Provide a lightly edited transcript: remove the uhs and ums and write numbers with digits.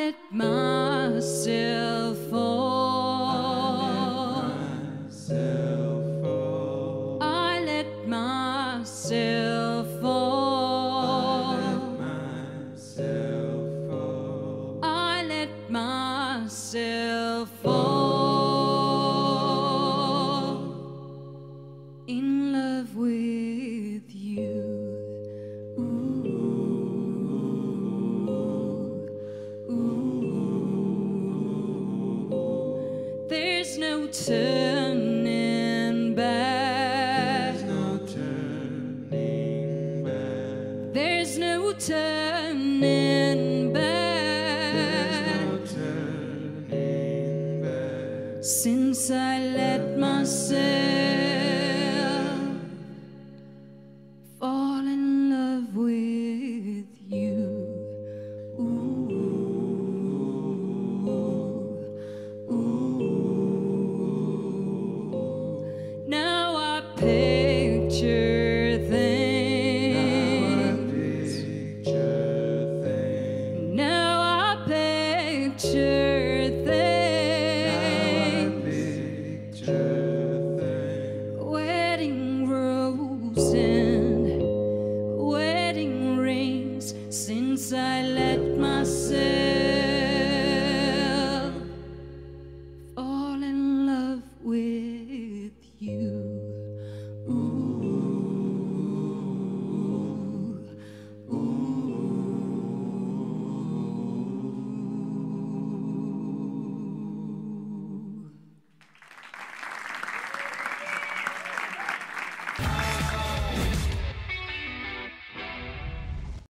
let myself fall. I let myself fall. I let myself fall in love with you. There's no turning back. There's no turning back. There's no turning back. There's no turning back. Since I let myself fall in love with you. Now I picture things. Now I picture things. Wedding roses and wedding rings. Since I let myself